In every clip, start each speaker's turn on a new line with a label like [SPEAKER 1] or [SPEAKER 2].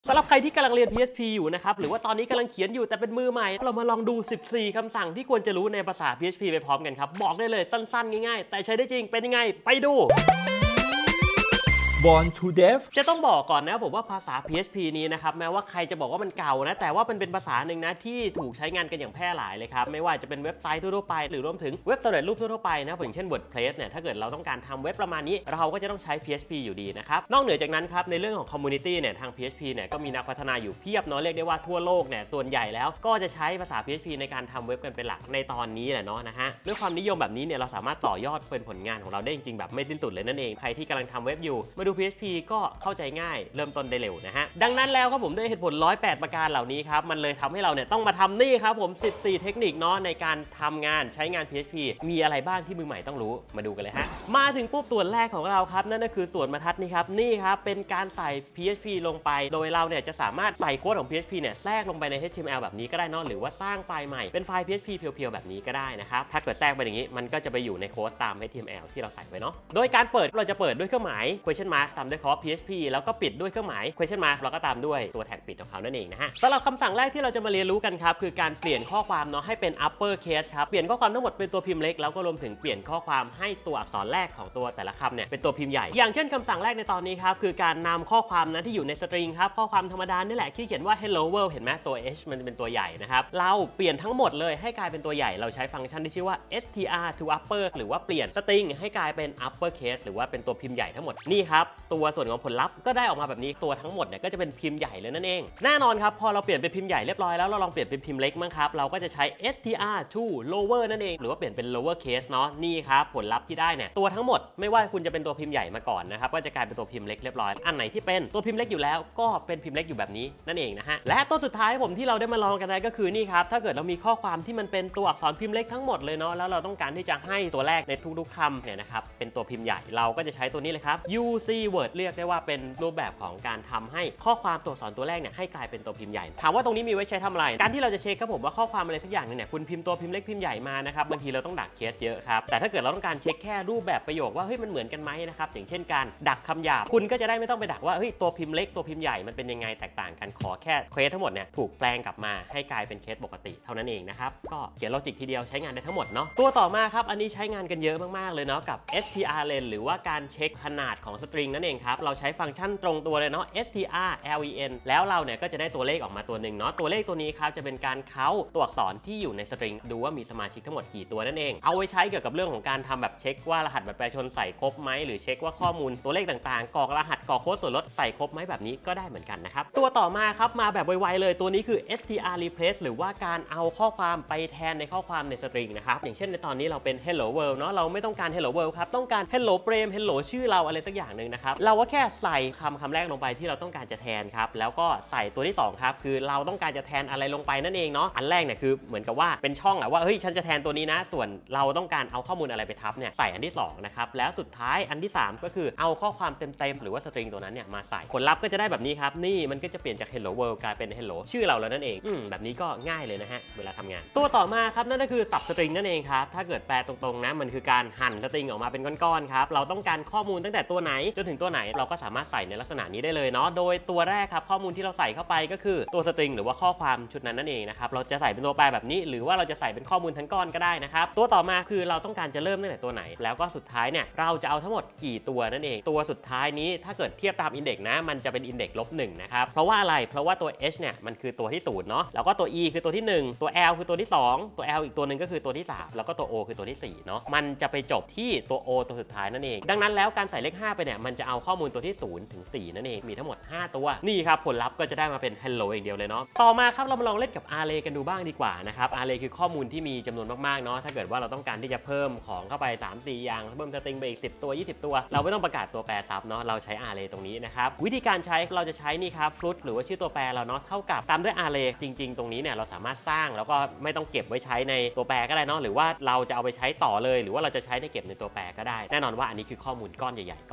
[SPEAKER 1] สำหรับใครที่กำลังเรียน PHP อยู่นะครับหรือว่าตอนนี้กำลังเขียนอยู่แต่เป็นมือใหม่เรามาลองดู14คำสั่งที่ควรจะรู้ในภาษา PHP ไปพร้อมกันครับบอกได้เลยสั้นๆง่ายๆแต่ใช้ได้จริงเป็นยังไงไปดู
[SPEAKER 2] Born to Dev
[SPEAKER 1] จะต้องบอกก่อนนะผมว่าภาษา PHP นี้นะครับแม้ว่าใครจะบอกว่ามันเก่านะแต่ว่ามันเป็นภาษาหนึ่งนะที่ถูกใช้งานกันอย่างแพร่หลายเลยครับไม่ว่าจะเป็นเว็บไซต์ทั่วไปหรือรวมถึงเว็บสำเร็จรูปทั่วไปนะอย่างเช่น WordPress เนี่ยถ้าเกิดเราต้องการทำเว็บประมาณนี้เราก็จะต้องใช้ PHP อยู่ดีนะครับนอกเหนือจากนั้นครับในเรื่องของ Community เนี่ยทาง PHP เนี่ยก็มีนักพัฒนาอยู่เพียบเนาะเรียกได้ว่าทั่วโลกเนี่ยส่วนใหญ่แล้วก็จะใช้ภาษา PHP ในการทำเว็บกันเป็นหลักในตอนนี้แหละเนาะนะฮะด้วยความนิยมแบบนี้เนี่ยเราสามารถต่อยอดเป็นผลงานของเราได้จริงๆแบบไม่สิ้นสุดเลยนั่นเองใครที่กำลังทำเว็บอยู่มาดู PHP ก็เข้าใจง่ายเริ่มต้นได้เร็วนะฮะดังนั้นแล้วครับผมด้วยเหตุผล108ประการเหล่านี้ครับมันเลยทำให้เราเนี่ยต้องมาทำนี่ครับผม14เทคนิคเนาะในการทำงานใช้งาน PHP มีอะไรบ้างที่มือใหม่ต้องรู้มาดูกันเลยฮะมาถึงปุ๊บส่วนแรกของเราครับนั่นก็คือส่วนบรรทัดนี่ครับนี่ครับเป็นการใส่ PHP ลงไปโดยเราเนี่ยจะสามารถใส่โค้ดของ PHP เนี่ยแทรกลงไปใน HTML แบบนี้ก็ได้เนาะหรือว่าสร้างไฟล์ใหม่เป็นไฟล์ PHP เพียวๆแบบนี้ก็ได้นะครับถ้าเกิดแทรกไปอย่างนี้มันก็จะไปอยู่ในโค้ดตาม HTML ที่เราใส่ไว้เนาะโดยการเปิดเราจะเปิดด้วยเครื่องหมาย question mark ตามด้วยคำว่า PHP แล้วก็ปิดด้วยเครื่องหมาย question mark แล้วก็ตามด้วยตัวแท็กปิดของเขานั่นเองนะฮะสำหรับคำสั่งแรกที่เราจะมาเรียนรู้กันครับคือการเปลี่ยนข้อความเนาะให้เป็น upper case ครับเปลี่ยนข้อความทั้งหมดเป็นตัวพิมพ์เล็กแล้วก็รวมถึงเปลี่ยนข้อความให้ตัวอักษรแรกของตัวแต่ละคำเนี่ยเป็นตัวพิมพ์ใหญ่อย่างเช่นคำสั่งแรกในตอนนี้ครับคือการนำข้อความนั้นที่อยู่ในสตริงครับข้อความธรรมดานี่แหละที่เขียนว่า hello world เห็นไหมตัว h มันเป็นตัวใหญ่นะครับเราเปลี่ยนทั้งหมดเลยให้กลายเป็นตัวใหญ่เราใช้ฟังก์ชันที่ชื่อว่า str to upper หรือว่าเปลี่ยนสตริงให้กลายเป็น upper case หรือว่าเป็นตัวพิมพ์ใหญ่ทั้งหมดนี่ครับตัวส่วนของผลลัพธ์ก็ได้ออกมาแบบนี้ตัวทั้งหมดเนี่ยก็จะเป็นพิมพ์ใหญ่เลยนั่นเองแน่นอนครับพอเราเปลี่ยนเป็นพิมพ์ใหญ่เรียบร้อยแล้วเราลองเปลี่ยนเป็นพิมพ์เล็กมั้งครับเราก็จะใช้ str to lower นั่นเองหรือว่าเปลี่ยนเป็น lower case เนาะนี่ครับผลลัพธ์ที่ได้เนี่ยตัวทั้งหมดไม่ว่าคุณจะเป็นตัวพิมพ์ใหญ่มาก่อนนะครับก็จะกลายเป็นตัวพิมพ์เล็กเรียบร้อยอันไหนที่เป็นตัวพิมพ์เล็กอยู่แล้วก็เป็นพิมพ์เล็กอยู่แบบนี้นั่นเองนะฮะและตัวสุดท้ายผมที่เราได้มาลองกันได้ก็คือนี่ครับถ้าเกิดเรามีข้อความที่มันเป็นตัวอักษรพิมพ์เล็กทั้งหมดเลยเนาะแล้วเราต้องการที่จะให้ตัวแรกในทุกๆคำเนี่ยนะครับเป็นตัวพิมพ์ใหญ่เราก็จะใช้ตัวนี้เลยครับ UC word เรียกได้ว่าเป็นรูปแบบของการทำให้ข้อความตัวอักษรตัวแรกเนี่ยให้กลายเป็นตัวพิมพ์ใหญ่ถามว่าตรงนี้มีไว้ใช้ทำอะไรการที่เราจะเช็คครับผมว่าข้อความอะไรสักอย่างนึงเนี่ยคุณพิมพ์ตัวพิมพ์เล็กพิมพ์ใหญ่มานะครับบางทีเราต้องดักเคสเยอะครับแต่ถ้าเกิดเราต้องการเช็คแค่รูปแบบประโยคว่าเฮ้ยมันเหมือนกันไหมนะครับอย่างเช่นการดักคำหยาบคุณก็จะได้ไม่ต้องไปดักว่าเฮ้ยตัวพิมพ์เล็กตัวพิมพ์ใหญ่มันเป็นยังไงแตกต่างกันขอแค่เคสทั้งหมดเนี่ยถูกแปลงกลับมาให้กลายเป็นเคสปกติเท่านั้นเองนะครับก็เขียนลอจิกทีเดียวใช้งานได้ทั้งหมดเนาะตัวต่อมาครับอันนี้ใช้งานกันเยอะมากๆเลยเนาะกับ strlen หรือว่าการเช็คขนาดของสตริงนั่นเองครับเราใช้ฟังก์ชันตรงตัวเลยเนาะ strlen แล้วเราเนี่ยก็จะได้ตัวเลขออกมาตัวหนึ่งเนาะตัวเลขตัวนี้ครับจะเป็นการเค้าตัวอักษรที่อยู่ในสตริงดูว่ามีสมาชิกทั้งหมดกี่ตัวนั่นเองเอาไว้ใช้เกี่ยวกับเรื่องของการทำแบบเช็คว่ารหัสบัตรประชาชนใส่ครบไหมหรือเช็คว่าข้อมูลตัวเลขต่างๆกรอกรหัสกรอกโค้ดส่วนลดใส่ครบไหมแบบนี้ก็ได้เหมือนกันนะครับตัวต่อมาครับมาแบบไวๆเลยตัวนี้คือ str replace หรือว่าการเอาข้อความไปแทนในข้อความในสตริงนะครับอย่างเช่นในตอนนี้เราเป็น hello world เนาะเราไม่ต้องการ hello world ครับต้องการ hello เปรม hello ชื่อเราอะไรสักอย่างหนึ่งนะครับเราก็แค่ใส่คำแรกลงไปที่เราต้องการจะแทนครับแล้วก็ใส่ตัวที่2ครับคือเราต้องการจะแทนอะไรลงไปนั่นเองเนาะอันแรกเนี่ยคือเหมือนกับว่าเป็นช่องอะว่าเฮ้ยฉันจะแทนตัวนี้นะส่วนเราต้องการเอาข้อมูลอะไรไปทับเนี่ยใส่อันที่2นะครับแล้วสุดท้ายอันที่3ก็คือเอาข้อความเต็มๆหรือว่าสตริงตัวนั้นเนี่ยมาใส่ผลลัพธ์ก็จะได้แบบนี้ครับนี่มันก็จะเปลี่ยนจาก hello world กลายเป็น hello ชื่อเราแล้วนั่นเองแบบนี้ก็ง่ายเลยนะฮะเวลาทำงานตัวต่อมาครับนั่นก็คือสับสตริงนั่นเองครับถ้าเกิดแปลตรงๆนะมันคือการหั่นสตริงออกมาเป็นก้อนๆครับเราต้องการข้อมูลตั้งแต่ตัวไหนจนถึงตัวไหนเราก็สามารถใส่ในลักษณะนี้ได้เลยเนาะโดยตัวแรกครับข้อมูลที่เราใส่เข้าไปก็คือตัวสตริงหรือว่าข้อความชุดนั้นนั่นเองนะครับเราจะใส่เป็นตัวแปรแบบนี้หรือว่าเราจะใส่เป็นข้อมูลทั้งก้อนก็ได้นะครับตัวต่อมาคือเราต้องการจะเริ่มตั้งแต่ตัวไหนแล้วก็สุดท้ายเนี่ยเราจะเอาทั้งหมดกี่ตัวนั่นเองตัวสุดท้ายนี้ถ้าเกิดเทียบตามอินเด็กซ์นะมันจะเป็นอินเด็กซ์-1นะครับเพราะว่าอะไรเพราะว่าตัว h เนี่ยมันคือตัวที่0เนาะแล้วก็ตัว e คือตัวที่1ตัว l คือตัวที่2ตัว l อีกตัวหนึ่งก็คือตัวที่3แล้วก็ตัว o คือตัวที่4เนาะมันจะไปจบที่ตัว o ตัวสุดท้ายนั่นเองดังนั้นแล้วการใส่เลข5ไปเนี่ยมันจะเอาข้อมูลตัวที่0ถึง4นั่นเองมีทั้งหมด5ตัวนี่ครับผลลัพธ์ก็จะได้มาเป็น hello อย่างเดียวเลยเนาะต่อมาครับเรามาลองเล่นกับ array กันดูบ้างดีกว่านะครับ array คือข้อมูลที่มีจำนวนมากๆเนาะถ้าเกิดว่าเราต้องการที่จะเพิ่มของเข้าไป 3-4 อย่างเพิ่มสตริงไปอีก10ตัว20ตัวเราไม่ต้องประกาศตัวแปรซับเนาะเราใช้ array ตรงนี้นะครับวิธีการใช้เราจะใช้นี่ครับ float หรือว่าชื่อตัวแปรเราเนาะเท่ากับตามด้วย array จริงๆตรงนี้เนี่ยเราสามารถสร้างแล้วก็ไม่ต้องเก็บไว้ใช้ในตัวแปรก็ได้เนาะหรือว่าเราจะเอาไปใช้ต่อเลยหรือว่าเราจะใช้ในเก็บในตัวแปรก็ได้แน่นอนว่าอันนี้คือข้อมูลก้อนใหญ่ๆก้อนหนึ่งที่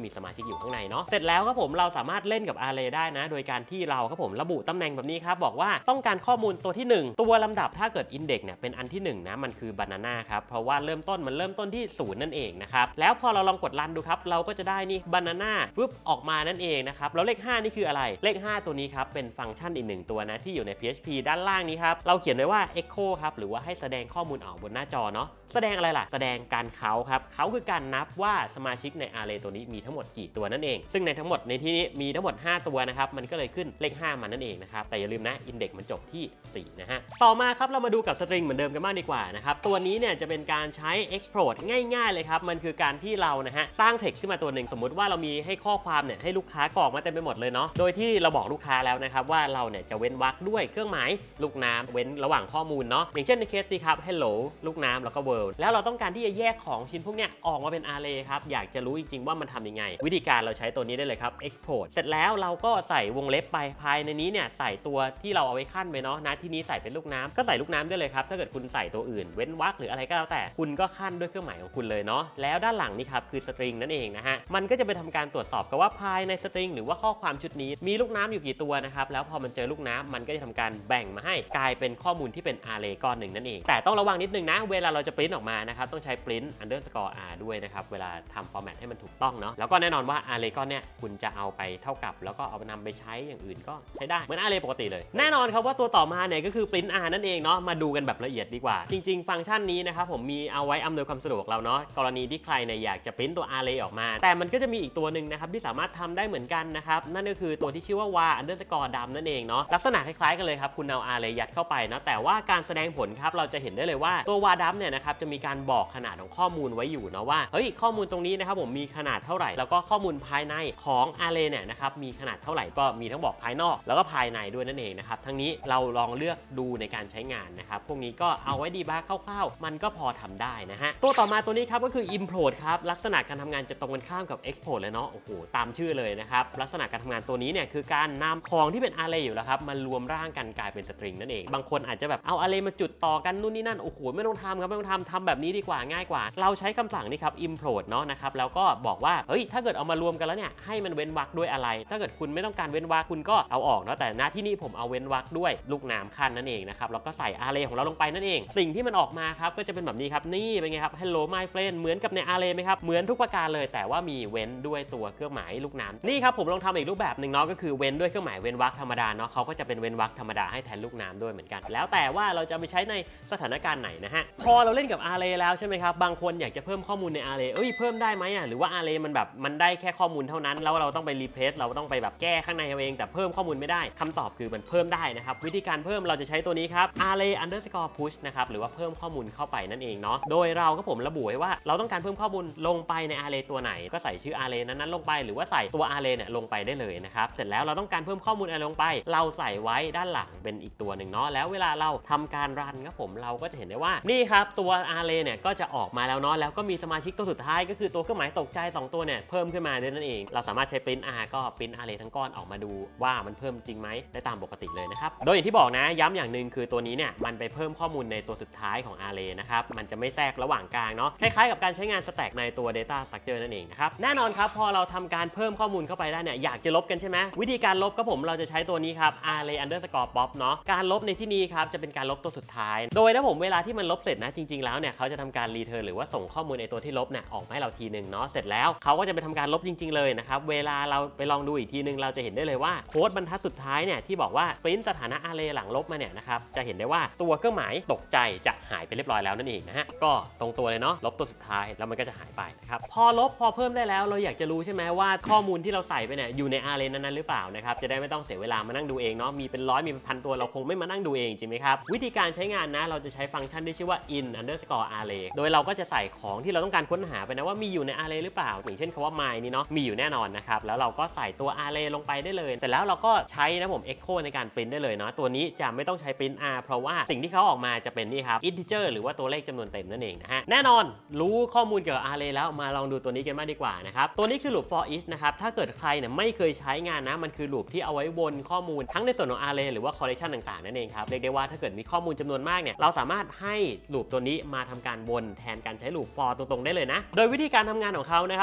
[SPEAKER 1] มีสมาชิกอยู่ข้างในเนาะเสร็จแล้วครับผมเราสามารถเล่นกับ array ได้นะโดยการที่เราครับผมระบุตำแหน่งแบบนี้ครับบอกว่าต้องการข้อมูลตัวที่1ตัวลำดับถ้าเกิด index เนี่ยเป็นอันที่1นะมันคือ banana ครับเพราะว่าเริ่มต้นที่0นั่นเองนะครับแล้วพอเราลองกดรันดูครับเราก็จะได้นี่ banana ปุ๊บออกมานั่นเองนะครับแล้วเลข5นี่คืออะไรเลข5ตัวนี้ครับเป็นฟังก์ชันอีก1ตัวนะที่อยู่ใน PHP ด้านล่างนี้ครับเราเขียนไว้ว่า echo ครับหรือว่าให้แสดงข้อมูลออกบนหน้าจอเนาะแสดงอะไรล่ะแสดงการเขาครับเขาคือการนับว่าสมาชิกใน array ตัวนี้มีทั้งหมดกี่ตัวนั่นเองซึ่งในทั้งหมดในที่นี้มีทั้งหมด5ตัวนะครับมันก็เลยขึ้นเลข5มันนั่นเองนะครับแต่อย่าลืมนะอินเด็กซ์มันจบที่4นะฮะต่อมาครับเรามาดูกับสตริงเหมือนเดิมกันบ้างดีกว่านะครับตัวนี้เนี่ยจะเป็นการใช้ export ง่ายๆเลยครับมันคือการที่เรานะฮะสร้าง text ขึ้นมาตัวหนึ่งสมมุติว่าเรามีให้ข้อความเนี่ยให้ลูกค้ากรอกมาเต็มไปหมดเลยเนาะโดยที่เราบอกลูกค้าแล้วนะครับว่าเราเนี่ยจะเว้นวรรคด้วยเครื่องหมายลูกน้ำเว้นระหว่างข้อมูลเนาะอย่างเช่นในเคสนี้ครับ hello ลูกน้ำแล้วก็ world แล้วเราต้องการที่จะแยกของชิ้นพวกเนี้ยออกมาเป็น array ครับอยากจะรู้จริงๆว่ามันทำยังไงวิธีการเราใช้ตัวนี้ได้เลยครับ export เสร็จแล้วเราก็ใส่วงเล็บไปภายในนี้เนี่ยใส่ตัวที่เราเอาไว้ขั้นไปเนาะนะที่นี้ใส่เป็นลูกน้ำก็ใส่ลูกน้ำได้เลยครับถ้าเกิดคุณใส่ตัวอื่นเว้นวรรคหรืออะไรก็แล้วแต่คุณก็ขั้นด้วยเครื่องหมายของคุณเลยเนาะแล้วด้านหลังนี่ครับคือสตริงนั่นเองนะฮะมันก็จะไปทำการตรวจสอบกันว่าภายในสตริงหรือว่าข้อความชุดนี้มีลูกน้ำอยู่กี่ตัวนะครับแล้วพอมันเจอลูกน้ำมันก็จะทำการแบ่งมาให้กลายเป็นข้อมูลที่เป็น array ก้อนหนึ่งนั่นเองแต่ต้องระวังนิดนึงนะเวลาเราจะ print ออกมานะครับต้องใช้ print underscore r ด้วยนะครับเวลาทำ format ให้มันถูกต้องเนาะแล้วก็แน่นอนว่า array ก้อนเนี้ยคุณจะเอาไปเท่ากับแล้วก็เอาไปนำไปใช้อย่างอื่นก็ใช้ได้เหมือน array ปกติเลยแน่นอนครับว่าตัวต่อมาเนี่ยก็คือ print r นั่นเองเนาะมาดูกันแบบละเอียดดีกว่าจริงๆฟังก์ชันนี้นะครับผมมีเอาไว้อำนวยความสะดวกเราเนาะกรณีที่ใครเนี่ยอยากจะ print ตัว array ออกมาแต่มันก็จะมีอีกตัวหนึ่งนะครับที่สามารถทำได้เหมือนกันนะครับนั่นก็คือตัวที่ชื่อว่า var underscore dum นั่นเองเนาะลักษณะคล้ายๆกันเลยครับคุณเอา array ยัดเข้าไปเนาะแต่ว่าการแสดงผลครับเราจะเห็นได้เลยว่าตัว var dum เนี่ยนะครับจะมีการบอกขนาดของข้อมูลไว้อยู่เนาะว่าเฮ้ยข้อมูลตรงนี้นะครับผมมีขนาดเท่าไหร่แล้วก็ข้อมูลภายในของ array เนี่ยนะครับมีขนาดเท่าไหร่ก็มีทั้งบอกภายนอกแล้วก็ภายในด้วยนั่นเองนะครับทั้งนี้เราลองเลือกดูในการใช้งานนะครับพวกนี้ก็เอาไว้ดีบ้างคร่าวๆมันก็พอทำได้นะฮะตัวต่อมาตัวนี้ครับก็คือ import ครับลักษณะการทำงานจะตรงกันข้ามกับ export เลยเนาะโอ้โหตามชื่อเลยนะครับลักษณะการทำงานตัวนี้เนี่ยคือการนำของที่เป็น array อยู่แล้วครับมารวมร่างกันกลายเป็นสตริงนั่นเองบางคนอาจจะแบบเอา array มาจุดต่อกันนู่นนี่นั่นโอ้โหไม่ต้องทำครับไม่ต้องทำแบบนี้ดีกว่าง่ายกว่าเราใช้คำสั่งนี้ครับ import เนาะนะครับแล้วก็บอกว่าเฮ้ยถ้าเกิดเอามารวมกันแล้วเนี่ยให้มันเว้นวรรคด้วยอะไรถ้าเกิดคุณไม่ต้องการเว้นวรรคคุณก็เอาออกเนาะแต่ณที่นี่ผมเอาเว้นวรรคด้วยลูกน้ำขั้นนั่นเองนะครับแล้วก็ใส่ array ของเราลงไปนั่นเองสิ่งที่มันออกมาครับก็จะเป็นแบบนี้ครับนี่เป็นไงครับ hello my friend เหมือนกับใน array ไหมครับเหมือนทุกประการเลยแต่ว่ามีเว้นด้วยตัวเครื่องหมายลูกน้ำนี่ครับผมลองทำอีกรูปแบบหนึ่งเนาะก็คือเว้นด้วยเครื่องหมายเว้นวรรคธรรมดาเนาะเขาก็จะเป็นเว้นวรรคธรรมดาให้แทนลูกน้ำด้วยเหมือนกันแล้วแต่ว่าเราจะไปใช้ในสถานการณ์ไหนนะฮะพอเราเล่นกับ array แล้วใช่ไหมครับบางคนอยากจะเพิ่มข้อมูลใน array เพิ่มได้ไหมหรือว่า array มันแบบมันได้แค่ข้อมูลเท่านั้นแล้วเราต้องไป replace เราต้องไปแบบแก้ข้างในเอาเองแต่เพิ่มข้อมูลไม่ได้คำตอบคือมันเพิ่มได้นะครับวิธีการเพิ่มเราจะใช้ตัวนี้ครับ array underscore push นะครับหรือว่าเพิ่มข้อมูลเข้าไปนั่นเองเนาะโดยเราก็ผมระบุไว้ว่าเราต้องการเพิ่มข้อมูลลงไปใน array ตัวไหนก็ใส่ชื่อ array นั้นลงไปหรือว่าใส่ตัว array เนี่ยลงไปได้เลยนะครับเสร็จแล้วเราต้องการเพิ่มข้อมูลอะไรลงไปเราใส่ไว้ด้านหลังเป็นอีกตัวหนึ่งเนาะแล้วเวลาเราทำการรันครับผมเราก็จะเห็นได้ว่านี่ครับตัว array เนี่ยก็จะออกมาแล้วเนาะแล้วก็มีสมาชิกตัวสุดท้ายก็คือตัวเครื่องหมายตกใจ2ตัวเนี่ยเพิ่มขึ้นมาด้วยนั่นเองเราสามารถใช้ print r ก็ print array ทั้งก้อนออกมาดูว่ามันเพิ่มจริงไหมได้ตามปกติเลยนะครับโดยอย่างที่บอกนะย้ำอย่างหนึ่งคือตัวนี้เนี่ยมันไปเพิ่มข้อมูลในตัวสุดท้ายของ array นะครับมันจะไม่แทรกระหว่างกลางเนาะคล้ายๆกับการใช้งาน stack ในตัว data structure นั่นเองนะครับแน่นอนครับพอเราทำการเพิ่มข้อมูลเข้าไปได้เนี่ยอยากจะลบกันใช่ไหมวิธีการลบก็ผมเราจะใช้ตัวนี้ครับ array underscore pop เนาะการลบในที่นี้ครับจะเป็นการลบตัวสุดท้ายโดยนะผมเวลาที่มันลบเสร็จนะจริงๆแล้วเนี่ยเขาจะทำการ return หรือว่าส่งข้อมูลในตัวที่ลบเนี่ยออกมาให้เราทีนึงเนาะเสร็จแล้วเขาก็จะไปทำการลบจริงๆเลยนะครับเวลาเราไปลองดูอีกทีนึงเราจะเห็นได้เลยว่าโค้ดบรรทัดสุดท้ายเนี่ยที่บอกว่า print สถานะ array หลังลบมาเนี่ยนะครับจะเห็นได้ว่าตัวเครื่องหมายตกใจจะหายไปเรียบร้อยแล้วนั่นเองนะฮะก็ตรงตัวเลยเนาะลบตัวสุดท้ายแล้วมันก็จะหายไปนะครับพอลบพอเพิ่มได้แล้วเราอยากจะรู้ใช่ไหมว่าข้อมูลที่เราใส่ไปเนี่ยอยู่ใน array นั้นๆหรือเปล่านะครับจะได้ไม่ต้องเสียเวลามานั่งดูเองเนาะมีเป็นร้อยมีเป็นพันตัวเราคงไม่มานั่งดูเองจริงไหมครับวิธีการใช้งานนะเราจะใช้ฟังก์ชันที่ชื่อว่า in underscore array โดยเราก็จะใส่ของที่เราต้องการค้นหาไปนะว่ามีอยู่ใน array หรือเปล่าอย่างเช่นคำว่า my นี่เนาะมีอยู่แน่นอนนะครับแล้วเราก็ใส่ตัว array ลงไปได้เลยเสร็จแล้วเราก็ใช้นะผม echo ในการ print ได้เลยเนาะตัวนี้จะไม่ต้องใช้ print r เพราะว่าสิ่งที่เขาออกมาจะเป็นนี่ครับ integer หรือว่าตัวเลขจำนวนเต็มนั่นเองนะฮะแน่นอนรู้ข้อมูลเกี่ยวกับ array แล้วมาลองดูตัวนี้กันมากดีกว่านะครับตัวนี้คือ loop for each นะครับถ้าเกิดใครเนี่ยไม่เคยใช้งานนะมันคือ loop ที่เอาไว้วนข้อมูลทั้งในส่วนของ array หรือว่า collection ต่างๆนั่นเองครับเรียกได้ว่าถ้าเกิดมีข้อมูลจำนวนมากเนี่ยเราสามารถให้ loop ตัวนี้มาทำการวนแทนการใช้ loop for ตรงๆได้เลยนะโดยวิธีการทำงานของเขานะครับผมเขาก็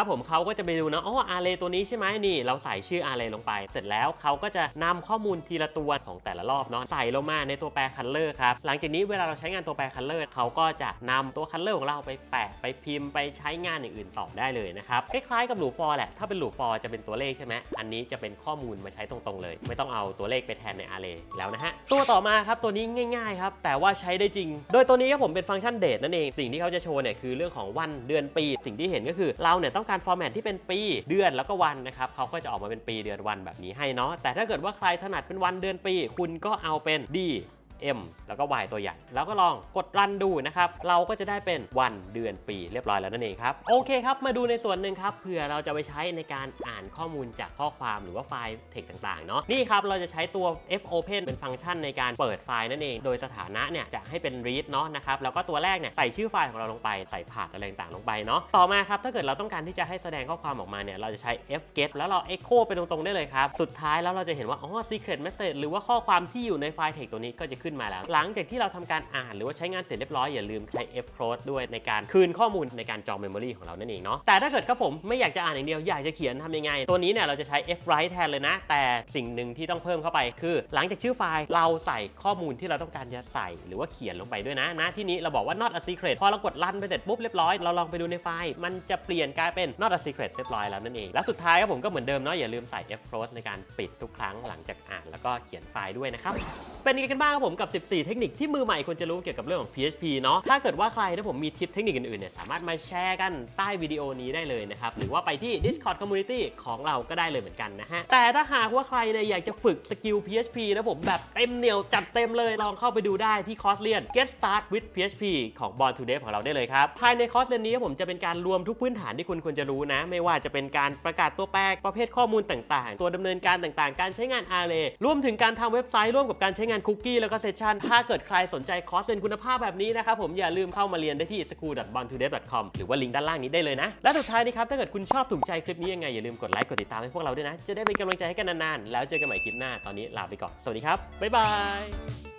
[SPEAKER 1] ก็จะไปดูนะอ๋อarray ตัวนี้ใช่ไหมนี่เราใส่ชื่อ array ลงไปเสร็จแล้วเขาก็จะนำข้อมูลทีละตัวของแต่ละรอบเนาะใส่ลงมาในตัวแปร color ครับหลังจากนี้เวลาเราใช้งานตัวแปร color เขาก็จะนำตัว color ของเราไปแปะไปพิมพ์ไปใช้งานอย่างอื่นต่อได้เลยนะครับคล้ายๆกับ loop for แหละถ้าเป็น loop for จะเป็นตัวเลขใช่ไหมอันนี้จะเป็นข้อมูลมาใช้ตรงๆเลยไม่ต้องเอาตัวเลขไปแทนใน array แล้วนะฮะตัวต่อมาครับตัวนี้ง่ายๆครับแต่ว่าใช้ได้จริงโดยตัวนี้ครับผมเป็นฟังก์ชัน date นั่นเองสิ่งที่เขาจะโชว์เนี่ยคือเรื่องของวันเดือนปีสิ่งที่เห็นก็คือเราเนี่ยต้องการฟอร์แมตที่เป็นปีเดือนแล้วก็วันนะครับเขาก็จะออกมาเป็นปีเดือนวันแบบนี้ให้เนาะแต่ถ้าเกิดว่าใครถนัดเป็นวันเดือนปีคุณก็เอาเป็น D M แล้วก็ Y ตัวใหญ่แล้วก็ลองกดรันดูนะครับเราก็จะได้เป็นวันเดือนปีเรียบร้อยแล้วนั่นเองครับโอเคครับมาดูในส่วนหนึ่งครับเผื่อเราจะไปใช้ในการอ่านข้อมูลจากข้อความหรือว่าไฟล์ text ต่างๆเนาะนี่ครับเราจะใช้ตัว fopen เป็นฟังก์ชันในการเปิดไฟล์นั่นเองโดยสถานะเนี่ยจะให้เป็น read เนาะนะครับแล้วก็ตัวแรกเนี่ยใส่ชื่อไฟล์ของเราลงไปใส่พาธอะไรต่างๆลงไปเนาะต่อมาครับถ้าเกิดเราต้องการที่จะให้แสดงข้อความออกมาเนี่ยเราจะใช้ fget แล้วเรา echo ไปตรงๆได้เลยครับสุดท้ายแล้วเราจะเห็นว่าอ๋อ secret message หรือว่าข้อความที่อยู่ในไฟล์ text ตัวนี้ก็จะขึ้นมาแล้วหลังจากที่เราทำการอ่านหรือว่าใช้งานเสร็จเรียบร้อยอย่าลืมใช้ fclose ด้วยในการคืนข้อมูลในการจอง memory ของเรานั่นเองเนาะแต่ถ้าเกิดครับผมไม่อยากจะอ่านอย่างเดียวอยากจะเขียนทำยังไงตัวนี้เนี่ยเราจะใช้ fwrite แทนเลยนะแต่สิ่งหนึ่งที่ต้องเพิ่มเข้าไปคือหลังจากชื่อไฟล์เราใส่ข้อมูลที่เราต้องการจะใส่หรือว่าเขียนลงไปด้วยนะที่นี้เราบอกว่า not a secret พอเรากดรันไปเสร็จปุ๊บเรียบร้อยเราลองไปดูในไฟล์มันจะเปลี่ยนกลายเป็น not a secret เรียบร้อยแล้วนั่นเองและสุดท้ายครับผมก็เหมือนเดิมเนาะอย่าลืมใส่ fclose ในการปิดทุกครั้งหลังจากอ่านแล้วก็เขียนไฟล์ด้วยนะครับเป็นยังไงกันบ้างครับผมกับ14เทคนิคที่มือใหม่ควรจะรู้เกี่ยวกับเรื่องของ PHP เนาะถ้าเกิดว่าใครถ้าผมมีทิปเทคนิคอื่นๆเนี่ยสามารถมาแชร์กันใต้วิดีโอนี้ได้เลยนะครับหรือว่าไปที่ Discord Community ของเราก็ได้เลยเหมือนกันนะฮะแต่ถ้าหากว่าใครเนี่ยอยากจะฝึกสกิล PHP นะผมแบบเต็มเหนียวจัดเต็มเลยลองเข้าไปดูได้ที่คอร์สเรียน Get Start with PHP ของ Born to Dev ของเราได้เลยครับภายในคอร์สเรียนนี้ผมจะเป็นการรวมทุกพื้นฐานที่คุณควรจะรู้นะไม่ว่าจะเป็นการประกาศตัวแปรประเภทข้อมูลต่างๆตัวดำเนินการต่างๆการใช้งาน Array รวมถึงการทำเว็บไซต์ร่วมกับการใช้งานคุกกี้แล้วก็เซสชั่นถ้าเกิดใครสนใจคอร์สเรียนคุณภาพแบบนี้นะครับผมอย่าลืมเข้ามาเรียนได้ที่ school.borntodev.com หรือว่าลิงก์ด้านล่างนี้ได้เลยนะและสุดท้ายนี้ครับถ้าเกิดคุณชอบถูกใจคลิปนี้ยังไงอย่าลืมกดไลค์กดติดตามให้พวกเราด้วยนะจะได้เป็นกำลังใจให้กันนานๆแล้วเจอกันใหม่คลิปหน้าตอนนี้ลาไปก่อนสวัสดีครับบ๊ายบาย